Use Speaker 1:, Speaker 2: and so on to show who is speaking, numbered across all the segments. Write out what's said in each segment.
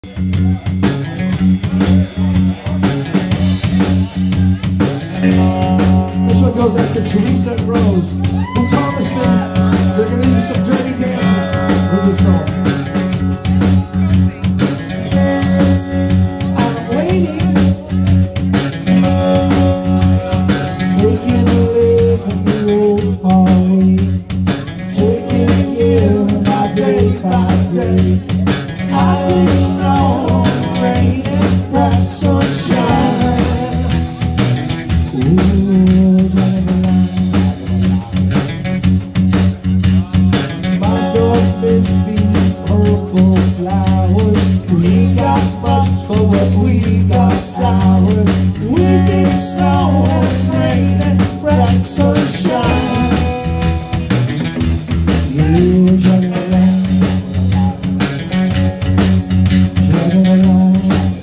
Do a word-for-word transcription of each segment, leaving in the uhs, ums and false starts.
Speaker 1: This one goes out to Teresa and Rose, who promised me they're going to do some dirty dancing with this song. I'm waiting, making a living the old hallway, taking and giving my day by day. I take snow and rain and bright sunshine. Ooh, driving along, my dog feet, purple flowers. We ain't got much, but what we got's ours. We get snow and rain and bright sunshine. Yeah, we're driving along, driving along.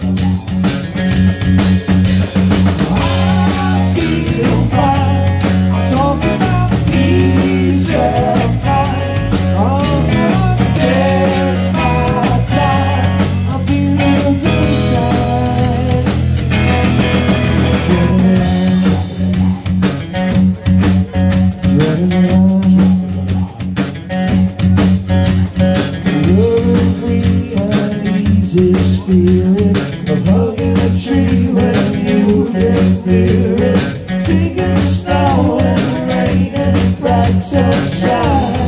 Speaker 1: Spirit of hugging a tree when you get near it, taking the snow and the rain and the bright sunshine.